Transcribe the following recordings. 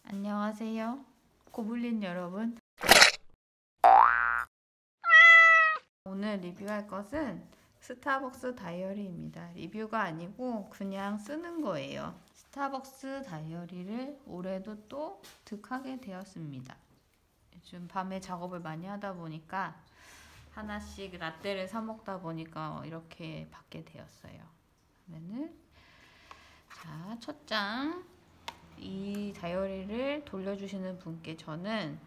안녕하세요, 고블린 여러분. 오늘 리뷰할 것은 스타벅스 다이어리입니다. 리뷰가 아니고 그냥 쓰는 거예요. 스타벅스 다이어리를 올해도 또 득하게 되었습니다. 요즘 밤에 작업을 많이 하다 보니까 하나씩 라떼를 사 먹다 보니까 이렇게 받게 되었어요. 그러면은 자, 첫 장. 이 다이어리를 돌려주시는 분께 저는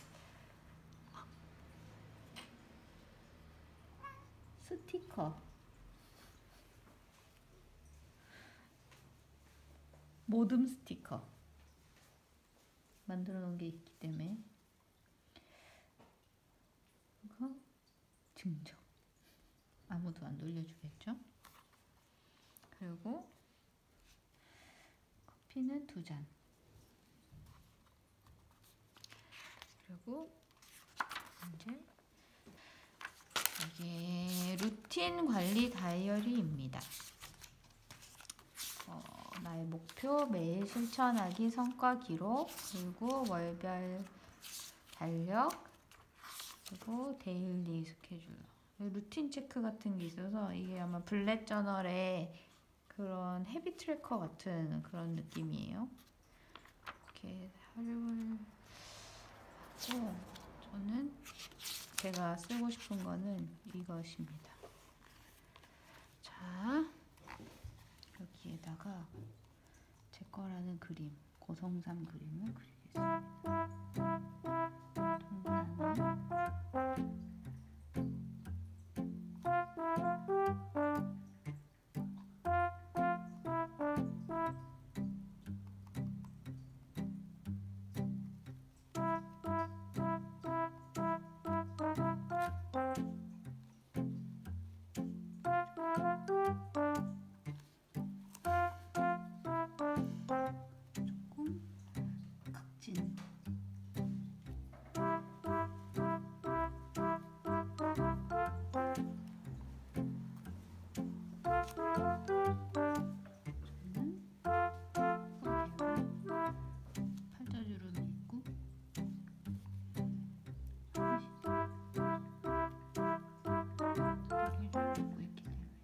스티커, 모듬 스티커 만들어 놓은 게 있기 때문에 이거 증정. 아무도 안 돌려주겠죠? 그리고 커피는 2잔. 그리고 이제 이게 루틴 관리 다이어리입니다. 나의 목표, 매일 실천하기, 성과 기록, 그리고 월별 달력, 그리고 데일리 스케줄, 루틴 체크 같은 게 있어서 이게 아마 블랙 저널의 그런 헤비 트래커 같은 그런 느낌이에요. 이렇게 활용을 하고, 저는 제가 쓰고 싶은 거는 이것입니다. 자, 여기에다가 제 거라는 그림, 고성삼 그림을 그리겠습니다. 팔자주름이 있고 여기를 보고 있게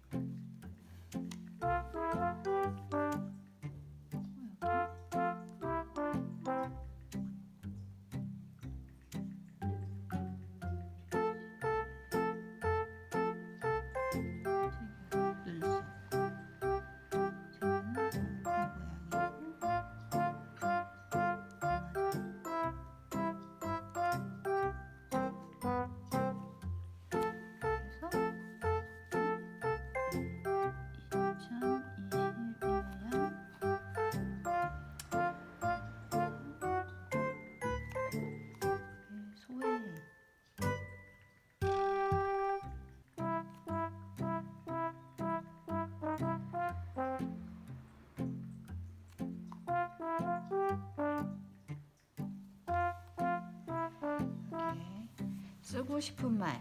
쓰고 싶은 말.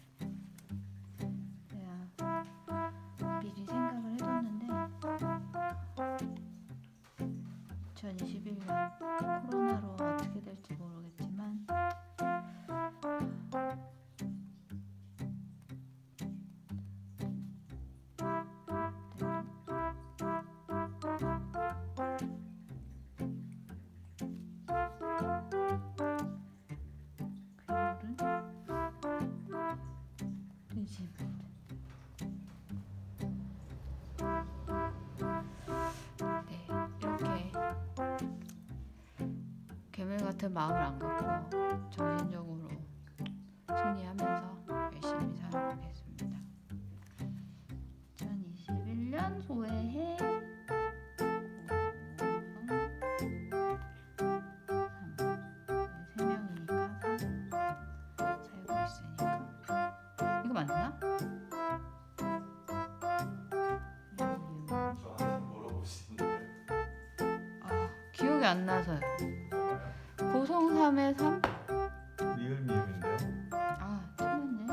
내가 미리 생각을 해뒀는데 2021년 코로나로 어떻게 될지 모르겠지만 괴물 같은 마음을 안 갖고 정신적으로 승리하면서 열심히 살아보겠습니다. 2021년 소해해 맞나? 기억이 안 나서요. 고성삼의 3? 리을미음인데요? 틀렸네.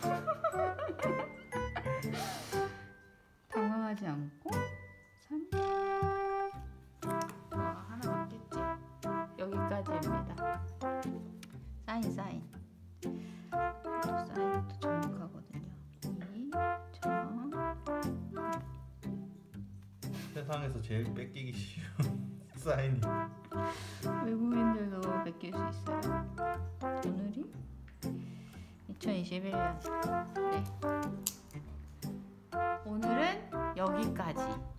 당황하지 않고 3? 하나 맞겠지? 여기 사인. 또 사인도 정확하거든요. 이, 정. 세상에서 제일 뺏기기 쉬운 사인이. 외국인들도 베낄 수 있어요. 오늘이 2021년. 네. 오늘은 여기까지.